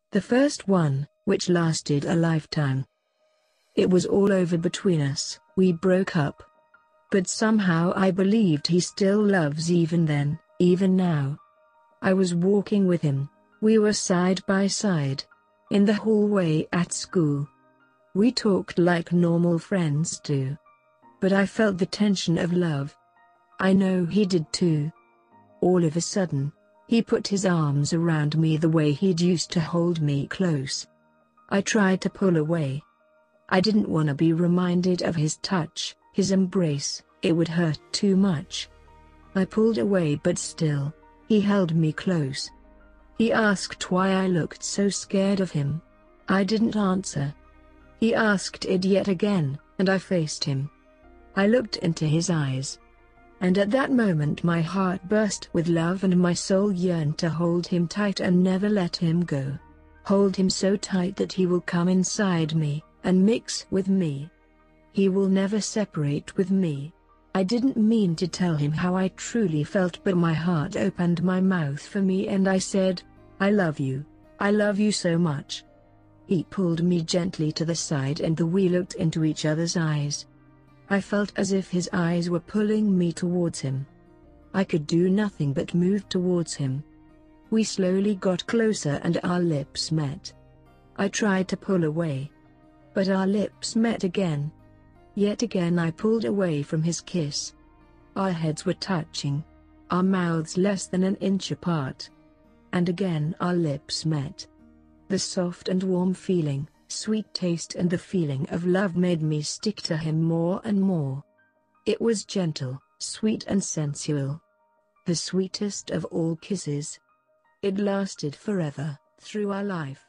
The first one, which lasted a lifetime. It was all over between us, we broke up. But somehow I believed he still loves even then, even now. I was walking with him, we were side by side. In the hallway at school. We talked like normal friends do. But I felt the tension of love. I know he did too. All of a sudden, he put his arms around me the way he'd used to hold me close. I tried to pull away. I didn't want to be reminded of his touch, his embrace, it would hurt too much. I pulled away but still, he held me close. He asked why I looked so scared of him. I didn't answer. He asked it yet again, and I faced him. I looked into his eyes. And at that moment my heart burst with love and my soul yearned to hold him tight and never let him go. Hold him so tight that he will come inside me, and mix with me. He will never separate with me. I didn't mean to tell him how I truly felt, but my heart opened my mouth for me and I said, I love you so much. He pulled me gently to the side and we looked into each other's eyes. I felt as if his eyes were pulling me towards him. I could do nothing but move towards him. We slowly got closer and our lips met. I tried to pull away. But our lips met again. Yet again I pulled away from his kiss. Our heads were touching. Our mouths less than an inch apart. And again our lips met. The soft and warm feeling, sweet taste and the feeling of love made me stick to him more and more. It was gentle, sweet and sensual. The sweetest of all kisses. It lasted forever, through our life.